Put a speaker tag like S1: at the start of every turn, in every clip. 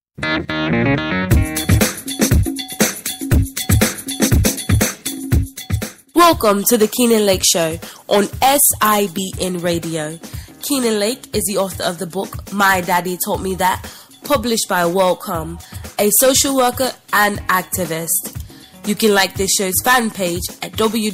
S1: Welcome to the Keenan Lake Show on SIBN Radio. Keenan Lake is the author of the book My Daddy Taught Me That, published by Wellcome, a social worker and activist. You can like this show's fan page at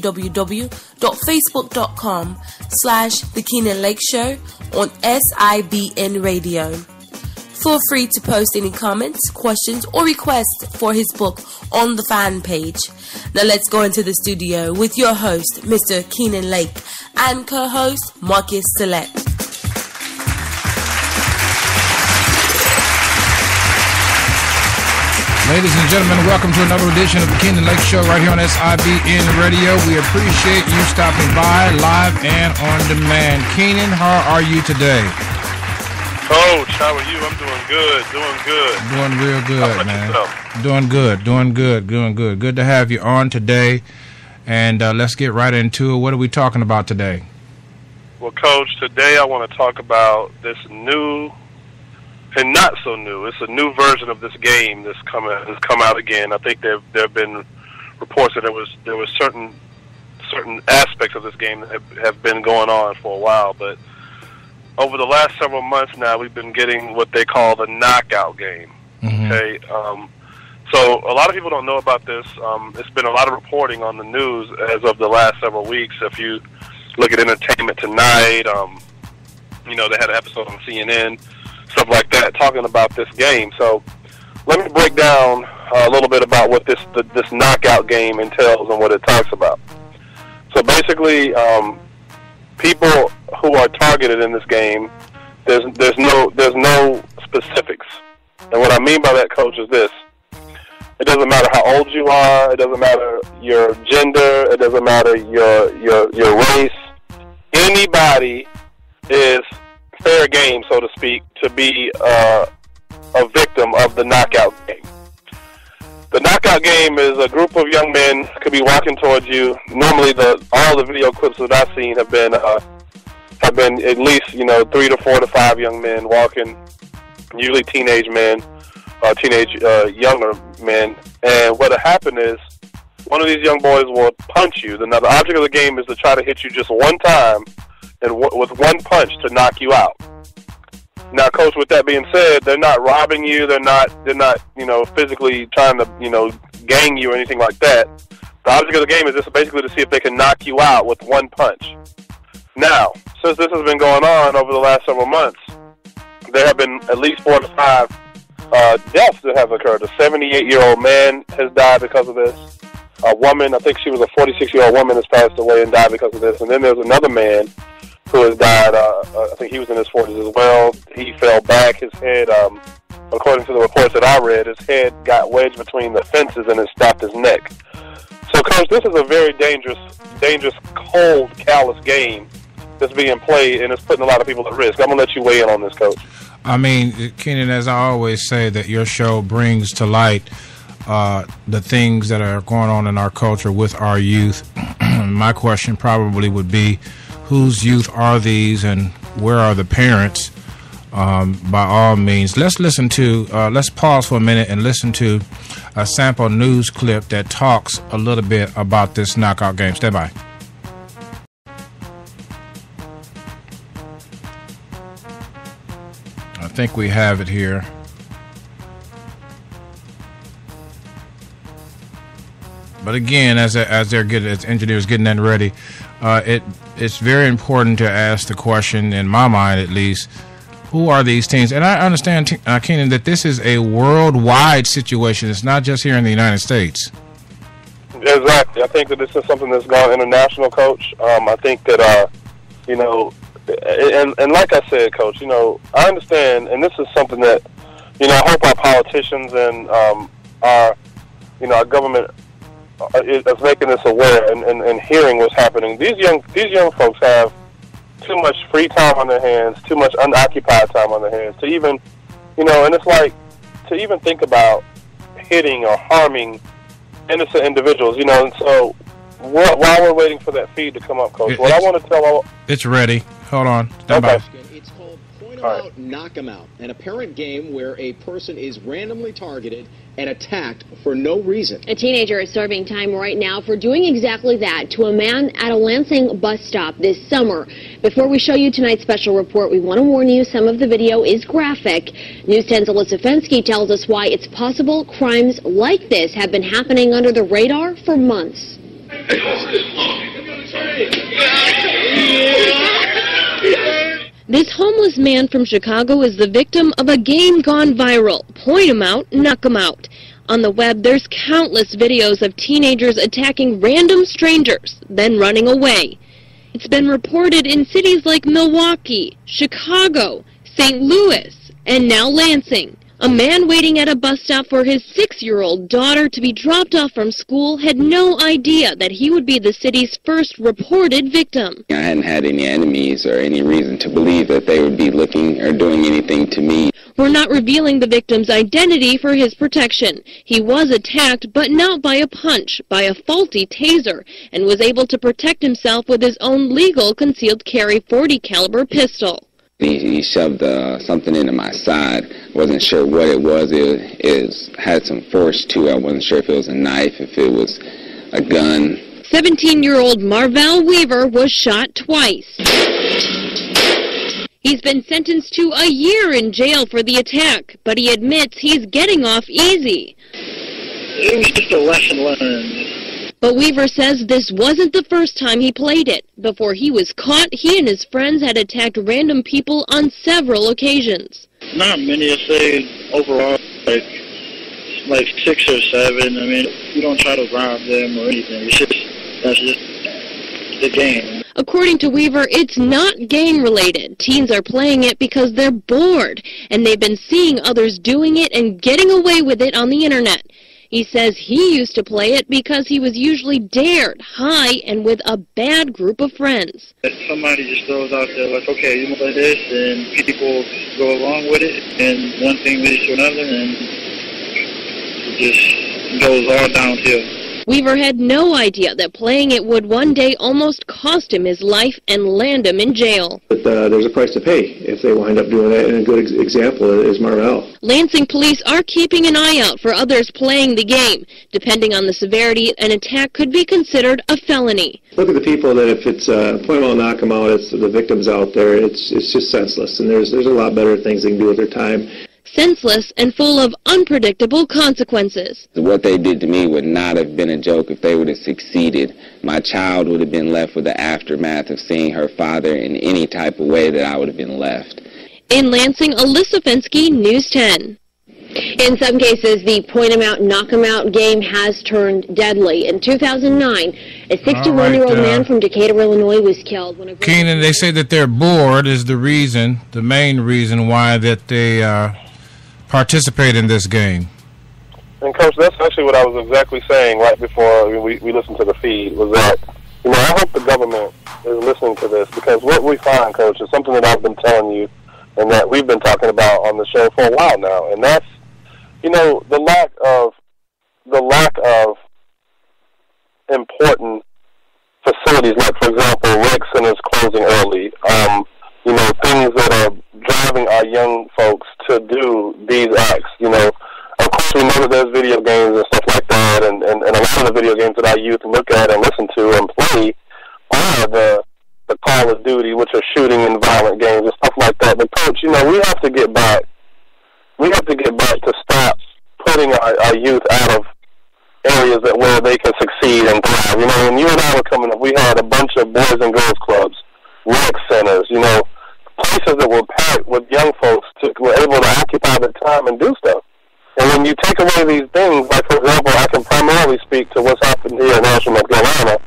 S1: www.facebook.com/The Keenan Lake Show on SIBN Radio. Feel free to post any comments, questions, or requests for his book on the fan page. Now let's go into the studio with your host, Mr. Keenan Lake, and co-host, Marcus Select.
S2: Ladies and gentlemen, welcome to another edition of the Keenan Lake Show right here on SIBN Radio. We appreciate you stopping by live and on demand. Keenan, how are you today?
S3: Coach, how are you? I'm doing good.
S2: Doing real good, man.
S3: Yourself?
S2: Doing good. Good to have you on today. And let's get right into it. What are we talking about today?
S3: Well, Coach, today I want to talk about this new and not so new. It's a new version of this game that's come out again. I think there have been reports that there was certain aspects of this game that have been going on for a while, but over the last several months now, we've been getting what they call the knockout game.
S2: Mm-hmm.
S3: Okay, so a lot of people don't know about this. It's been a lot of reporting on the news as of the last several weeks. If you look at Entertainment Tonight, they had an episode on CNN, stuff like that, talking about this game. So let me break down a little bit about what this knockout game entails and what it talks about. So basically, people who are targeted in this game, there's no specifics. And what I mean by that, Coach, is this. It doesn't matter how old you are, it doesn't matter your gender, it doesn't matter your race. Anybody is fair game, so to speak, to be a victim of the knockout game. The knockout game is a group of young men could be walking towards you. Normally, all the video clips that I've seen have been at least 3 to 4 to 5 young men walking, usually teenage men, younger men. And what'll happen is one of these young boys will punch you. Now, the object of the game is to try to hit you just one time and with one punch to knock you out. Now, Coach, with that being said, they're not robbing you. They're not physically trying to, gang you or anything like that. The object of the game is just basically to see if they can knock you out with one punch. Now, since this has been going on over the last several months, there have been at least 4 to 5 deaths that have occurred. A 78-year-old man has died because of this. A woman, I think she was a 46-year-old woman, has passed away and died because of this. And then there's another man who has died. I think he was in his 40s as well. He fell back. His head, according to the reports that I read, his head got wedged between the fences and it stopped his neck. So, Coach, this is a very dangerous, cold, callous game that's being played, and it's putting a lot of people at risk. I'm going to let you weigh in on this, Coach.
S2: I mean, Keenan, as I always say, that your show brings to light the things that are going on in our culture with our youth. My question probably would be, whose youth are these, and where are the parents? By all means, let's pause for a minute and listen to a sample news clip that talks a little bit about this knockout game. Stand by. I think we have it here. But again, as engineers getting that ready, it's very important to ask the question, in my mind at least, who are these teens? And I understand, Keenan, that this is a worldwide situation. It's not just here in the United States.
S3: Exactly. I think that this is something that's gone international, Coach. I think that, and like I said, Coach, I understand, and this is something that, I hope our politicians and our government is making us aware and hearing what's happening. These young folks have too much free time on their hands, too much unoccupied time on their hands to even, and it's like to even think about hitting or harming innocent individuals, and so while we're waiting for that feed to come up, Coach, I want to tell all...
S2: It's ready. Hold on. Stand by.
S4: about Knock 'em Out, an apparent game where a person is randomly targeted and attacked for no reason.
S5: A teenager is serving time right now for doing exactly that to a man at a Lansing bus stop this summer. Before we show you tonight's special report, we want to warn you some of the video is graphic. News 10's Alyssa Fensky tells us why it's possible crimes like this have been happening under the radar for months. This homeless man from Chicago is the victim of a game gone viral. Point 'em out, knock 'em out. On the web, there's countless videos of teenagers attacking random strangers, then running away. It's been reported in cities like Milwaukee, Chicago, St. Louis, and now Lansing. A man waiting at a bus stop for his 6-year-old daughter to be dropped off from school had no idea that he would be the city's first reported victim.
S6: I hadn't had any enemies or any reason to believe that they would be looking or doing anything to me.
S5: We're not revealing the victim's identity for his protection. He was attacked, but not by a punch, by a faulty taser, and was able to protect himself with his own legal concealed carry .40 caliber pistol.
S6: He shoved something into my side. Wasn't sure what it was. It had some force to it. I wasn't sure if it was a knife, if it was a gun.
S5: 17-year-old Marvell Weaver was shot twice. He's been sentenced to a year in jail for the attack, but he admits he's getting off easy.
S7: It was just a lesson learned.
S5: But Weaver says this wasn't the first time he played it. Before he was caught, he and his friends had attacked random people on several occasions.
S7: Not many, I say overall, like 6 or 7. I mean, you don't try to rob them or anything. That's just the game.
S5: According to Weaver, it's not gang-related. Teens are playing it because they're bored, and they've been seeing others doing it and getting away with it on the internet. He says he used to play it because he was usually dared, high, and with a bad group of friends.
S7: If somebody just throws out there like, okay, you want to play this, and people go along with it, and one thing leads to another, and it just goes all downhill.
S5: Weaver had no idea that playing it would one day almost cost him his life and land him in jail.
S8: But there's a price to pay if they wind up doing that, and a good example is Marvell.
S5: Lansing police are keeping an eye out for others playing the game. Depending on the severity, an attack could be considered a felony.
S8: Look at the people that if it's point 'em out, knock 'em out, it's the victims out there, it's just senseless, and there's a lot better things they can do with their time.
S5: Senseless and full of unpredictable consequences.
S6: What they did to me would not have been a joke if they would have succeeded. My child would have been left with the aftermath of seeing her father in any type of way that I would have been left.
S5: In Lansing, Alyssa Fensky, News 10. In some cases, the point 'em out, knock 'em out game has turned deadly. In 2009, a 61-year-old man from Decatur, Illinois, was killed when a...
S2: Keenan, they say that they're bored is the reason, the main reason why that they participate in this game.
S3: And Coach, that's actually what I was exactly saying right before we listened to the feed, was that, I hope the government is listening to this, because what we find, Coach, is something that I've been telling you and that we've been talking about on the show for a while now, and that's, the lack of important facilities, like, for example, rec centers closing early, things that are driving our young folks to do these acts. Of course, we know that there's video games and stuff like that, and a lot of the video games that our youth look at and listen to and play are the Call of Duty, which are shooting and violent games and stuff like that. But Coach, we have to get back. We have to get back to stop putting our youth out of areas where they can succeed and thrive. When you and I were coming up, we had a bunch of boys and girls clubs, rec centers, places that were packed with young folks were able to occupy their time and do stuff. And when you take away these things, like, for example, I can primarily speak to what's happened here in Asheville, North Carolina.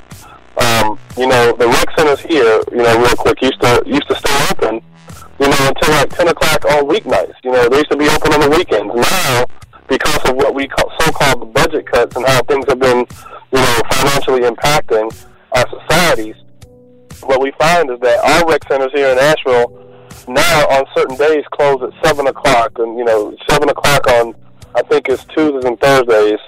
S3: The rec centers here, real quick, used to stay open, until like 10 o'clock on weeknights. They used to be open on the weekends. Now, because of what we call so-called the budget cuts and how things have been, financially impacting our societies, what we find is that our rec centers here in Asheville now on certain days close at 7 o'clock, and 7 o'clock on, I think it's Tuesdays and Thursdays.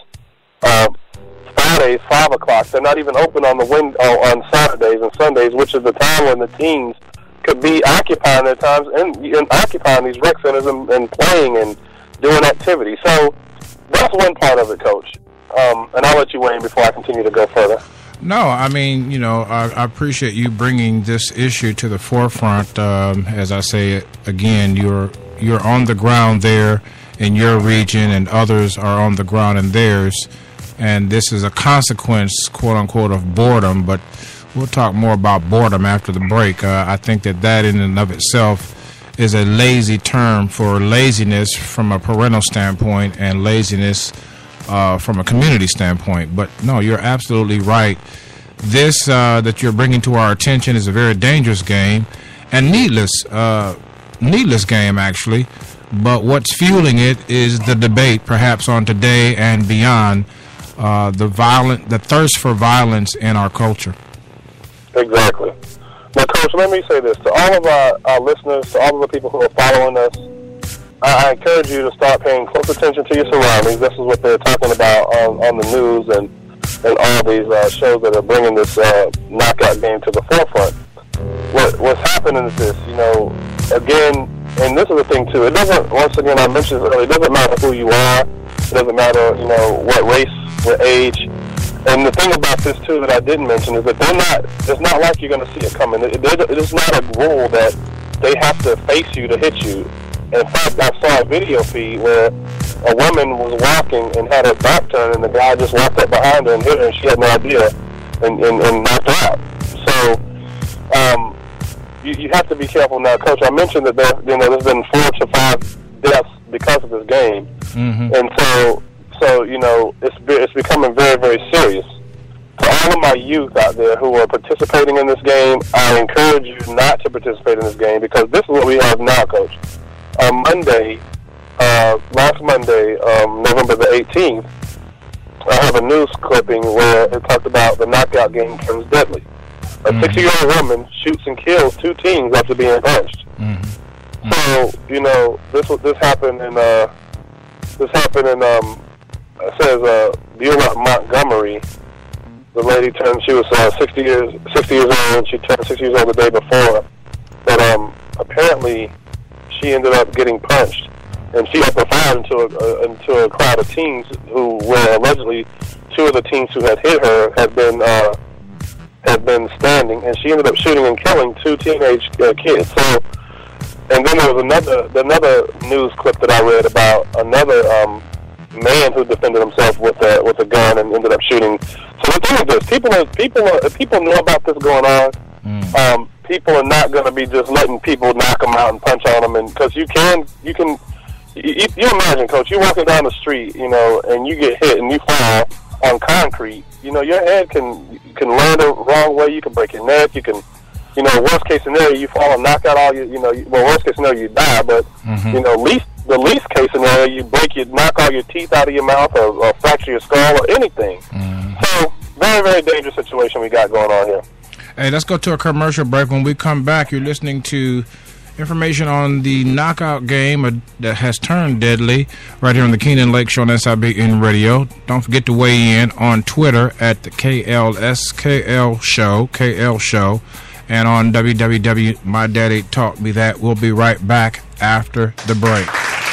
S3: Fridays, 5 o'clock. They're not even open on on Saturdays and Sundays, which is the time when the teens could be occupying their times and occupying these rec centers and playing and doing activities. So that's one part of it, Coach. And I'll let you weigh in before I continue to go further.
S2: No, I mean, I appreciate you bringing this issue to the forefront. As I say it again, you're on the ground there in your region, and others are on the ground in theirs. And this is a consequence, quote unquote, of boredom. But we'll talk more about boredom after the break. I think that in and of itself is a lazy term for laziness from a parental standpoint and laziness from a community standpoint. But no, you're absolutely right. This that you're bringing to our attention is a very dangerous game and needless game, actually. But what's fueling it is the debate, perhaps on today and beyond, the thirst for violence in our culture.
S3: Exactly. Now, Coach, let me say this. To all of our listeners, to all of the people who are following us, I encourage you to start paying close attention to your surroundings. This is what they're talking about on the news and all these shows that are bringing this knockout game to the forefront. What's happening is this, again, and this is the thing, too. It doesn't, once again, I mentioned this earlier, it doesn't matter who you are. It doesn't matter, what race, what age. And the thing about this, too, that I didn't mention is that it's not like you're going to see it coming. It is not a rule that they have to face you to hit you. In fact, I saw a video feed where a woman was walking and had her back turned, and the guy just walked up behind her and hit her, and she had no idea and knocked her out. So you have to be careful now. Coach, I mentioned that there's been 4 to 5 deaths because of this game. Mm-hmm. And so it's becoming very, very serious. For all of my youth out there who are participating in this game, I encourage you not to participate in this game because this is what we have now, Coach. Last Monday, November the 18th, I have a news clipping where it talked about the knockout game turns deadly. A 60-year-old woman shoots and kills 2 teens after being punched. Mm-hmm. So, this happened in it says Beulah, Montgomery. The lady she was 60 years old. She turned 60 years old the day before. But apparently she ended up getting punched, and she opened fire into a crowd of teens who were allegedly 2 of the teens who had hit her had been standing, and she ended up shooting and killing 2 teenage kids. So, and then there was another news clip that I read about another man who defended himself with a gun and ended up shooting. So the thing is this: people know about this going on. People are not going to be just letting people knock them out and punch on them, and because you imagine, Coach, you're walking down the street, and you get hit and you fall on concrete. Your head can land the wrong way. You can break your neck. You can, worst case scenario, you fall and knock out all your, worst case scenario, you die. But the least case scenario, you knock all your teeth out of your mouth or fracture your skull or anything. So very, very dangerous situation we got going on here.
S2: Hey, let's go to a commercial break. When we come back, you're listening to information on the knockout game that has turned deadly right here on the Keenan Lake Show on SIBN Radio. Don't forget to weigh in on Twitter at the KL Show, and on www. My Daddy Taught Me That. We'll be right back after the break.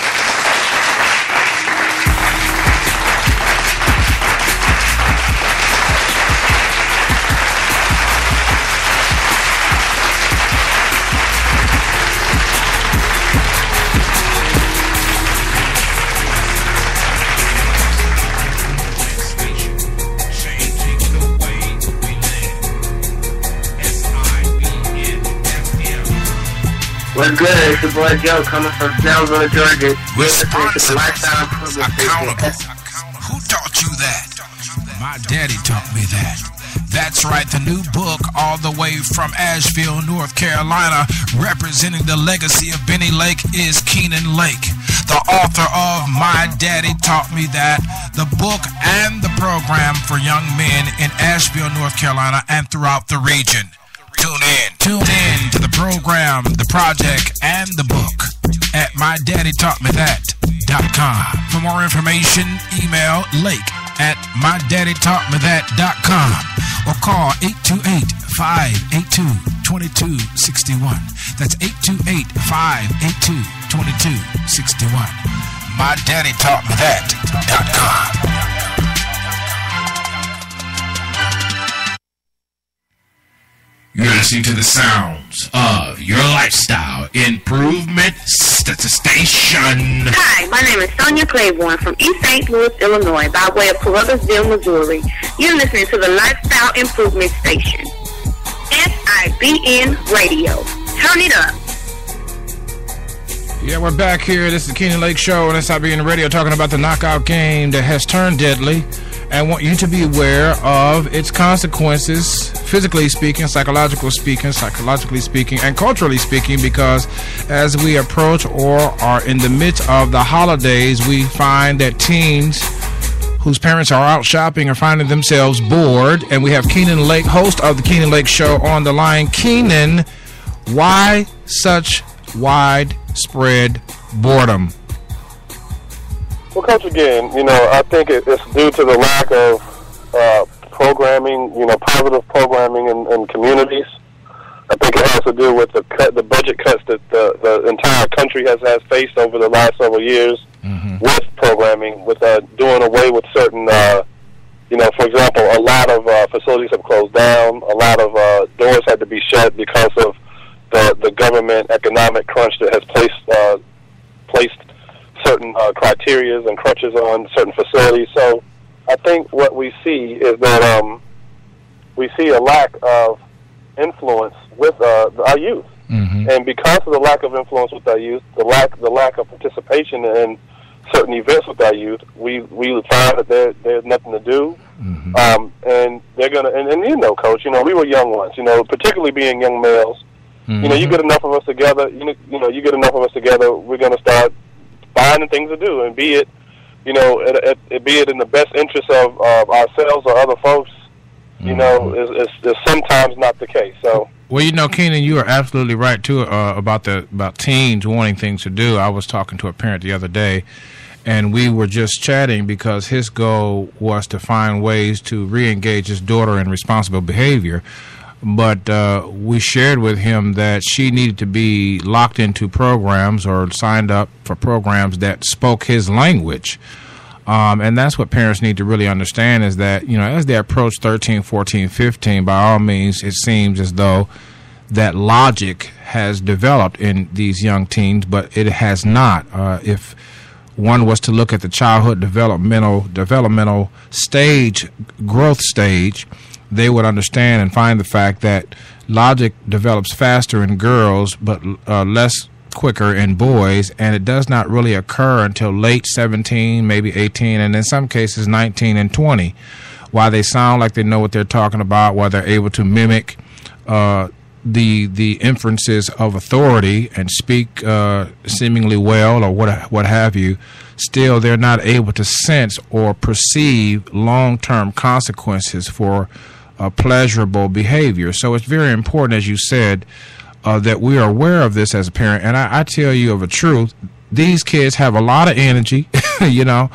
S9: What's good? It's your boy Joe coming from Snellville, Georgia.
S10: Responsible, accountable. Who taught you that? My daddy taught me that. That's right, the new book, all the way from Asheville, North Carolina, representing the legacy of Benny Lake, is Keenan Lake, the author of My Daddy Taught Me That, the book and the program for young men in Asheville, North Carolina, and throughout the region. Tune in to the program, the project, and the book at MyDaddyTaughtMeThat.com. For more information, email Lake at mydaddytaught.com or call 828-582-2261. That's 828-582-2261. mydaddytaughtmethat.com. You're listening to the sounds of your lifestyle improvement station.
S11: Hi, my name is Sonia Claiborne from East St. Louis, Illinois, by way of Carruthersville, Missouri. You're listening to the Lifestyle Improvement Station. SIBN Radio. Turn it up.
S2: Yeah, we're back here. This is the Keenan Lake Show on SIBN Radio, talking about the knockout game that has turned deadly. And want you to be aware of its consequences, physically speaking, psychologically speaking, and culturally speaking, because as we approach or are in the midst of the holidays, we find that teens whose parents are out shopping are finding themselves bored. And we have Keenan Lake, host of the Keenan Lake Show, on the line. Keenan, why such widespread boredom?
S3: Well, Coach, again, I think it's due to the lack of programming, positive programming in communities. I think it has to do with the budget cuts that the entire country has faced over the last several years with programming, with doing away with certain, for example, a lot of facilities have closed down. A lot of doors had to be shut because of the government economic crunch that has placed certain criteria and crutches on certain facilities. So I think what we see is that we see a lack of influence with our youth. And because of the lack of influence with our youth, the lack of participation in certain events with our youth, we find that there's nothing to do. And they're going to, and Coach, we were young ones, particularly being young males. You get enough of us together, we're going to start finding things to do, and be it in the best interest of ourselves or other folks, is sometimes not the case. So,
S2: well, Keenan, you are absolutely right too about teens wanting things to do. I was talking to a parent the other day, and we were just chatting because his goal was to find ways to re-engage his daughter in responsible behavior. But we shared with him that she needed to be locked into programs or signed up for programs that spoke his language. And that's what parents need to really understand, is that, as they approach 13, 14, 15, by all means, it seems as though that logic has developed in these young teens, but it has not. If one was to look at the childhood developmental stage, growth stage, they would understand and find the fact that logic develops faster in girls but less quicker in boys, and it does not really occur until late 17, maybe 18, and in some cases 19 and 20. While they sound like they know what they're talking about, while they're able to mimic the inferences of authority and speak seemingly well or what have you, still they're not able to sense or perceive long-term consequences for pleasurable behavior. So it's very important, as you said, that we are aware of this as a parent. And I tell you of a truth, these kids have a lot of energy, and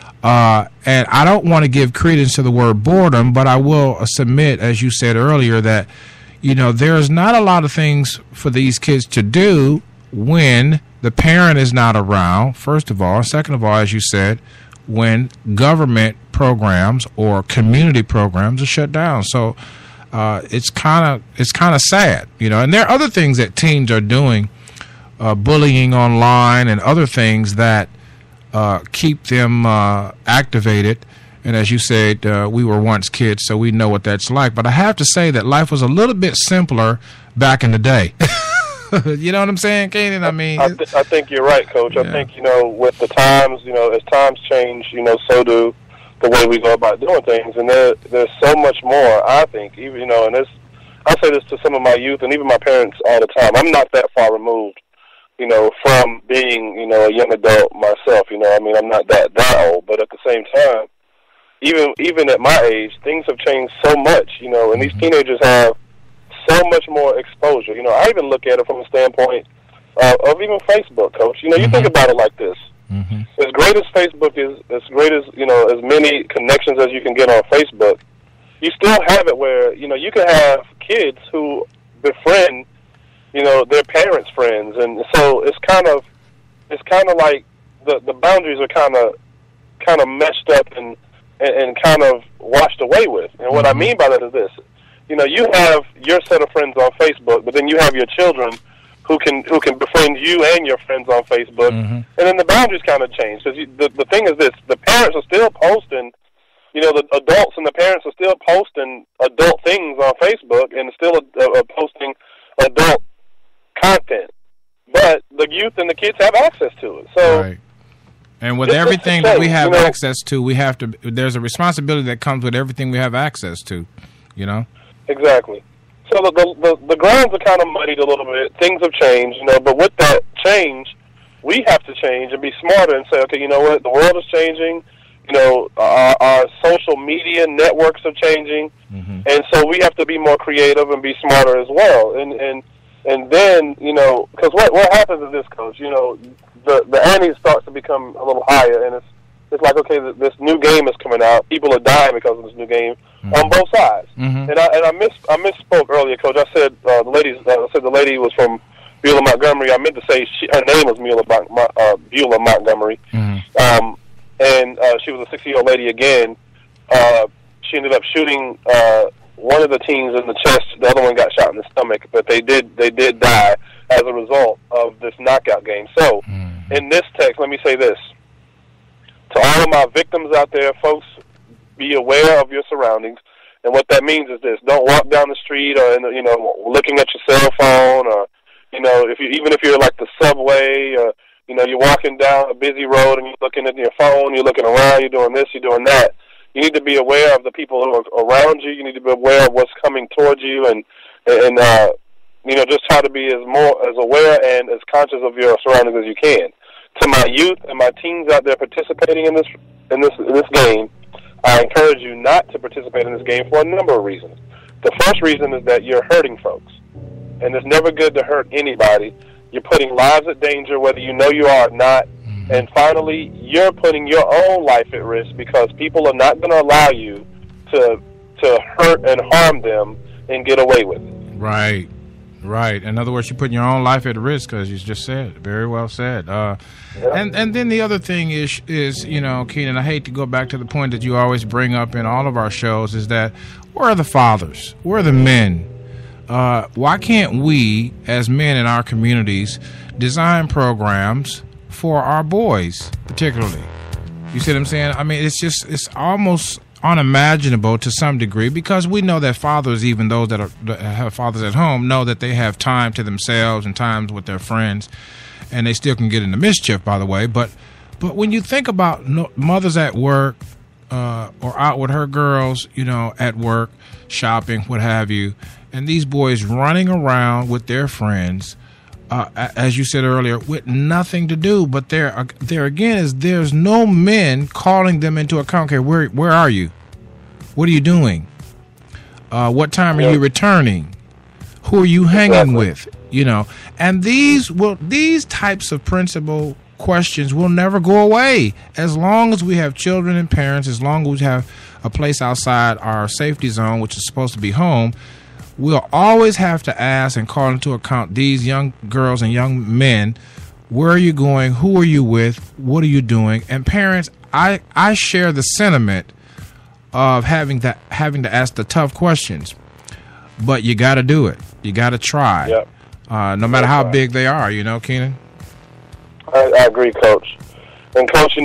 S2: I don't want to give credence to the word boredom, but I will submit, as you said earlier, that, there's not a lot of things for these kids to do when the parent is not around, first of all. Second of all, as you said, when government programs or community programs are shut down. So it's kind of sad, And there are other things that teens are doing, bullying online and other things that keep them activated. And as you said, we were once kids, so we know what that's like. But I have to say that life was a little bit simpler back in the day. You know what I'm saying, Keenan? I mean,
S3: I think you're right, Coach. Yeah. I think, with the times, as times change, so do the way we go about doing things. And there's so much more, I think, even, and this, I say this to some of my youth and even my parents all the time. I'm not that far removed, from being, a young adult myself. I'm not that old, but at the same time, even at my age, things have changed so much, and these teenagers have so much more exposure. I even look at it from a standpoint of even Facebook, Coach. You think about it like this. As great as Facebook is, as great as, as many connections as you can get on Facebook, you still have it where, you can have kids who befriend, their parents' friends. And so it's kind of like the boundaries are kind of meshed up and kind of washed away with. And what I mean by that is this. You have your set of friends on Facebook, but then you have your children who can befriend you and your friends on Facebook, and then the boundaries kind of change. Because the thing is this: the parents are still posting, the adults and the parents are still posting adult things on Facebook and still posting adult content, but the youth and the kids have access to it. So,
S2: right. And with everything that we have access to, there's a responsibility that comes with everything we have access to.
S3: Exactly. So the grounds are kind of muddied a little bit. Things have changed, but with that change, we have to change and be smarter and say, okay, you know what? The world is changing. Our social media networks are changing, and so we have to be more creative and be smarter as well. And then, because what happens is this, Coach, the ante starts to become a little higher, and it's like, okay, this new game is coming out. People are dying because of this new game on both sides. And I misspoke earlier, Coach. I said the lady was from Beulah, Montgomery. I meant to say her name was Beulah Montgomery. And she was a 60-year-old lady again. She ended up shooting one of the teens in the chest. The other one got shot in the stomach, but they did die as a result of this knockout game. So, in this text, let me say this. To all of my victims out there, folks, be aware of your surroundings. And what that means is this: don't walk down the street or looking at your cell phone, or even if you're like the subway, or you're walking down a busy road and you're looking at your phone, you're looking around, you're doing this, you're doing that. You need to be aware of the people who are around you. You need to be aware of what's coming towards you, and just try to be as aware and as conscious of your surroundings as you can. To my youth and my teens out there participating in this game, I encourage you not to participate in this game for a number of reasons. The first reason is that you're hurting folks, and it's never good to hurt anybody. You're putting lives at danger, whether you know you are or not. And finally, you're putting your own life at risk because people are not going to allow you to hurt and harm them and get away with it.
S2: Right. In other words, you're putting your own life at risk, as you just said. Very well said. And then the other thing is Keenan, I hate to go back to the point that you always bring up in all of our shows, is that where are the fathers? Where are the men? Why can't we, as men in our communities, design programs for our boys, particularly? You see what I'm saying? I mean, it's almost unimaginable to some degree, because we know that fathers, even those that have fathers at home, know that they have time to themselves and times with their friends, and they still can get into mischief, by the way. But when you think about mothers at work or out with her girls, at work, shopping, what have you, and these boys running around with their friends, as you said earlier, with nothing to do. But there again is there's no men calling them into account. Okay, where are you? What are you doing? What time are you returning? Who are you hanging with? And these types of principal questions will never go away as long as we have children and parents. As long as we have a place outside our safety zone, which is supposed to be home, we'll always have to ask and call into account these young girls and young men. Where are you going? Who are you with? What are you doing? And parents, I share the sentiment of having to ask the tough questions, but you got to do it. You got to try.
S3: Yep.
S2: No matter how big they are, Keenan.
S3: I agree, Coach. And Coach,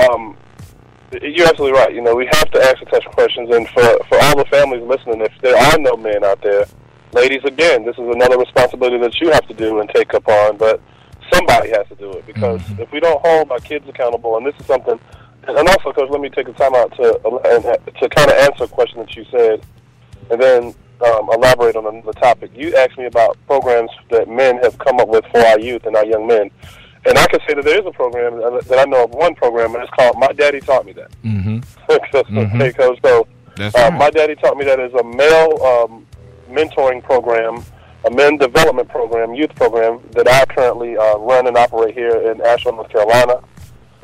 S3: you're absolutely right. We have to ask the tough questions, and for all the families listening, if there are no men out there, ladies, again, this is another responsibility that you have to do and take up on, but somebody has to do it, because if we don't hold our kids accountable, and this is something, and also, Coach, let me take a time out to kind of answer a question that you said, and then elaborate on the topic. You asked me about programs that men have come up with for our youth and our young men. And I can say that there is a program that I know of, one program, and it's called My Daddy Taught Me That. Okay, Coach. So My Daddy Taught Me That is a male mentoring program, a men development program, youth program that I currently run and operate here in Asheville, North Carolina.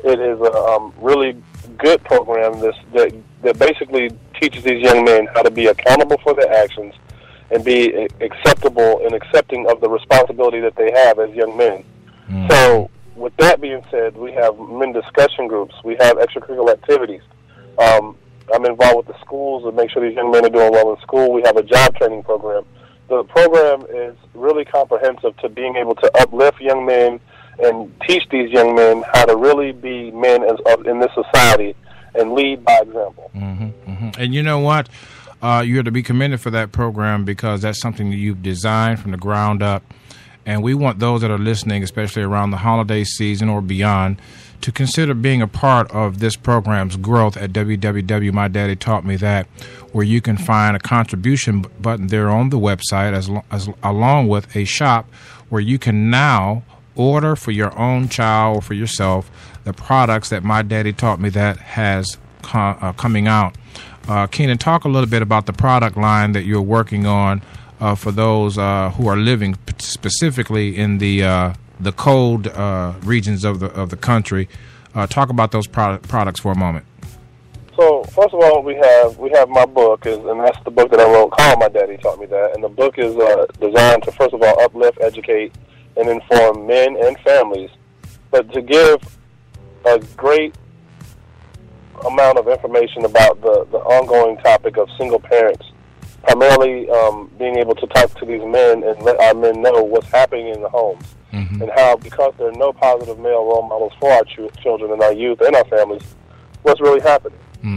S3: It is a really good program that basically teaches these young men how to be accountable for their actions and be acceptable and accepting of the responsibility that they have as young men. So with that being said, we have men discussion groups. We have extracurricular activities. I'm involved with the schools to make sure these young men are doing well in school. We have a job training program. The program is really comprehensive to being able to uplift young men and teach these young men how to really be men in this society and lead by example.
S2: And you know what? You're to be commended for that program because that's something that you've designed from the ground up. And we want those that are listening, especially around the holiday season or beyond, to consider being a part of this program's growth at www.mydaddytaughtmethat, where you can find a contribution button there on the website, along with a shop where you can now order for your own child or for yourself the products that My Daddy Taught Me That has coming out. Keenan, talk a little bit about the product line that you're working on for those who are living specifically in the cold regions of the country. Talk about those products for a moment.
S3: So first of all, we have my book, and that's the book that I wrote called My Daddy Taught Me That. And the book is designed to, first of all, uplift, educate, and inform men and families, but to give a great amount of information about the ongoing topic of single parents, primarily being able to talk to these men and let our men know what's happening in the homes, and how, because there are no positive male role models for our children and our youth and our families, what's really happening.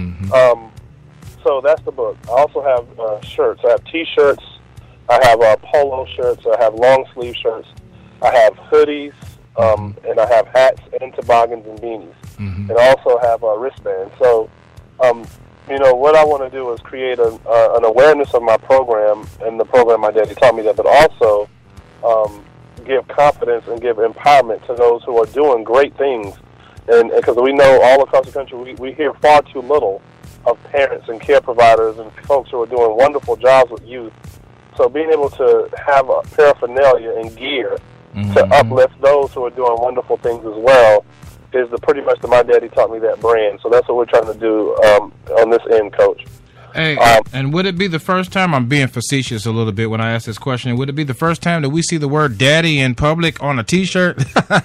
S3: So that's the book. I also have shirts. I have T-shirts. I have polo shirts. I have long sleeve shirts. I have hoodies, and I have hats and toboggans and beanies. And I also have wristbands. So, what I want to do is create an awareness of my program and the program My Daddy Taught Me That, but also give confidence and give empowerment to those who are doing great things. And because we know all across the country, we hear far too little of parents and care providers and folks who are doing wonderful jobs with youth. So being able to have a paraphernalia and gear to uplift those who are doing wonderful things as well is pretty much the My Daddy Taught Me That brand. So that's what we're trying to do on this end, Coach.
S2: Hey, and would it be the first time, I'm being facetious a little bit when I ask this question, would it be the first time that we see the word daddy in public on a T-shirt?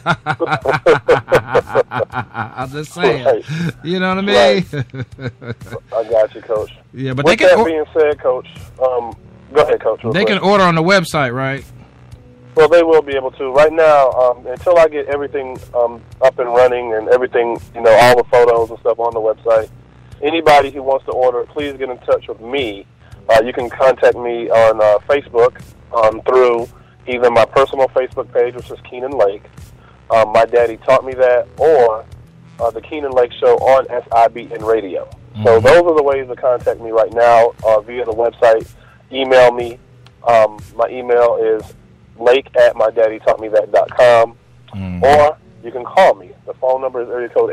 S2: I'm just saying. Right. You know what I mean?
S3: Right. I got you, Coach.
S2: Yeah, but
S3: with that being said, Coach, go ahead, Coach.
S2: They can order on the website, right?
S3: Well, they will be able to. Right now, until I get everything up and running and everything, all the photos and stuff on the website, anybody who wants to order, please get in touch with me. You can contact me on Facebook through either my personal Facebook page, which is Keenan Lake, My Daddy Taught Me That, or the Keenan Lake Show on SIBN Radio. So those are the ways to contact me right now via the website. Email me. My email is lake@mydaddytaughtmethat.com, or you can call me. The phone number is area code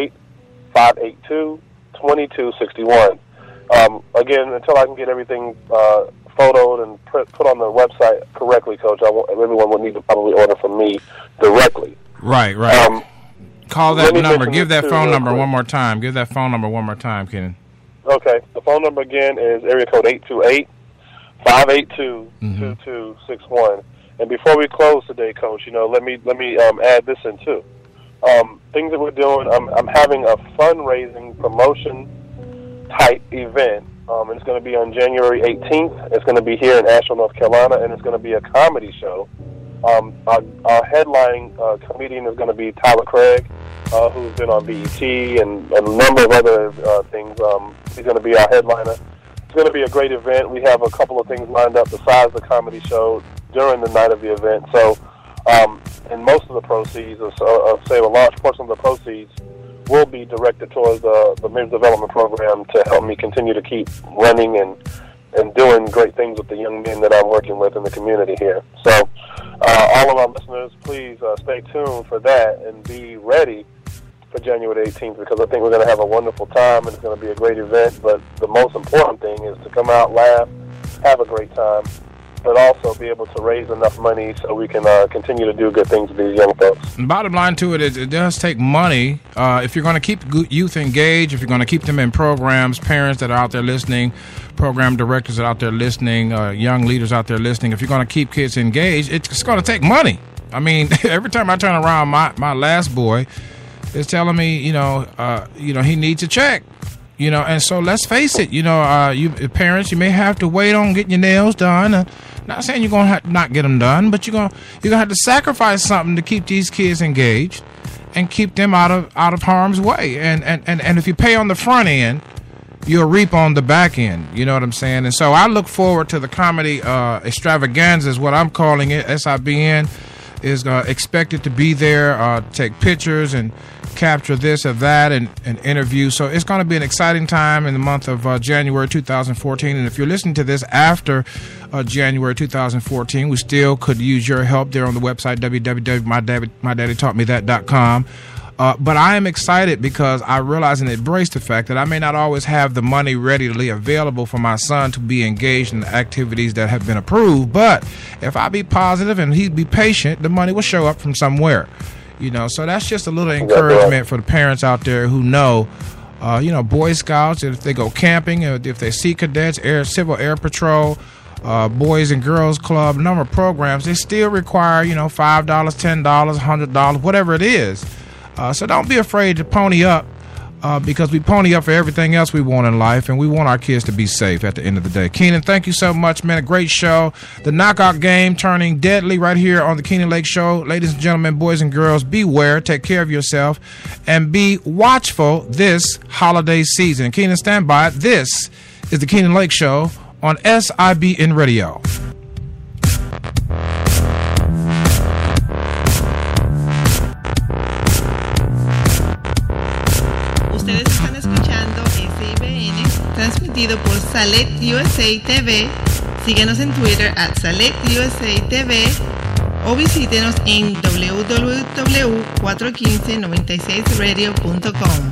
S3: 828-582-2261. Again, until I can get everything photoed and put on the website correctly, Coach, everyone would need to probably order from me directly.
S2: Right. Call that number. Give that phone number one more time. Give that phone number one more time, Kenan.
S3: Okay. The phone number again is area code 828-582-2261. And before we close today, Coach, let me add this in too. Things that we're doing, I'm having a fundraising promotion type event. And it's going to be on January 18th. It's going to be here in Asheville, North Carolina, and it's going to be a comedy show. Our headline comedian is going to be Tyler Craig, who's been on BET and a number of other things. He's going to be our headliner. It's going to be a great event. We have a couple of things lined up besides the comedy show during the night of the event. So, and most of the proceeds, or say a large portion of the proceeds, will be directed towards the men's development program to help me continue to keep running and doing great things with the young men that I'm working with in the community here. So, all of our listeners, please stay tuned for that and be ready for January 18th, because I think we're going to have a wonderful time and it's going to be a great event. But the most important thing is to come out, laugh, have a great time, but also be able to raise enough money so we can continue to do good things with these young folks.
S2: The bottom line to it is it does take money. If you're going to keep youth engaged, if you're going to keep them in programs, parents that are out there listening, program directors that are out there listening, young leaders out there listening, if you're going to keep kids engaged, it's going to take money. I mean, every time I turn around, my last boy is telling me, he needs a check. And so let's face it, you parents, you may have to wait on getting your nails done. Not saying you're going to not get them done, but you're going to have to sacrifice something to keep these kids engaged and keep them out of harm's way. And if you pay on the front end, you'll reap on the back end. You know what I'm saying? And so I look forward to the comedy extravaganza is what I'm calling it. SIBN is expected to be there, take pictures and capture this or that and interview. So it's going to be an exciting time in the month of January 2014. And if you're listening to this after January 2014, we still could use your help there on the website, www.mydaddytaughtmethat.com. But I am excited because I realize and embrace the fact that I may not always have the money readily available for my son to be engaged in the activities that have been approved. But if I be positive and he be patient, the money will show up from somewhere. So that's just a little encouragement for the parents out there who know, Boy Scouts, if they go camping, if they Sea Cadets, Civil Air Patrol, Boys and Girls Club, a number of programs, they still require, $5, $10, $100, whatever it is. So don't be afraid to pony up because we pony up for everything else we want in life, and we want our kids to be safe at the end of the day. Keenan, thank you so much, man. A great show. The knockout game turning deadly right here on the Keenan Lake Show. Ladies and gentlemen, boys and girls, beware, take care of yourself, and be watchful this holiday season. Keenan, stand by. This is the Keenan Lake Show on SIBN Radio.
S12: Transmitido por Salet USA TV. Síguenos en Twitter @Salet USA TV o visítenos en www.41596radio.com.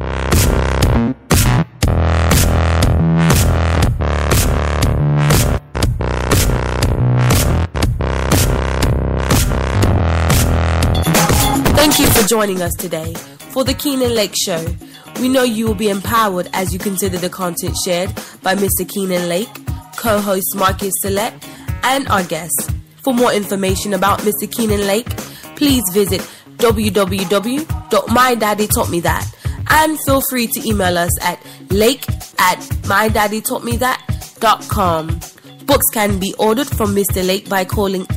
S1: Thank you for joining us today for the Keenan Lake Show. We know you will be empowered as you consider the content shared by Mr. Keenan Lake, co-host Marcus Salet, and our guests. For more information about Mr. Keenan Lake, please visit www.mydaddytaughtmethat and feel free to email us at lake@mydaddytaughtmethat.com. Books can be ordered from Mr. Lake by calling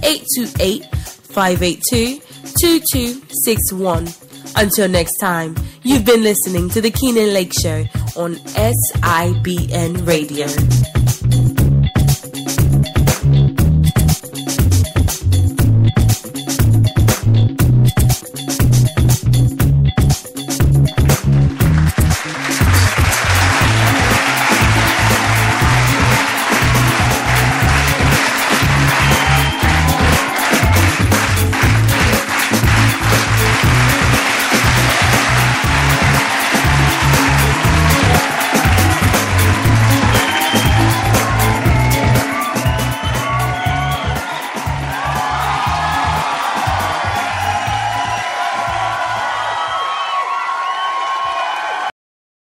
S1: 828-582-2261. Until next time, you've been listening to the Keenan Lake Show on SIBN Radio.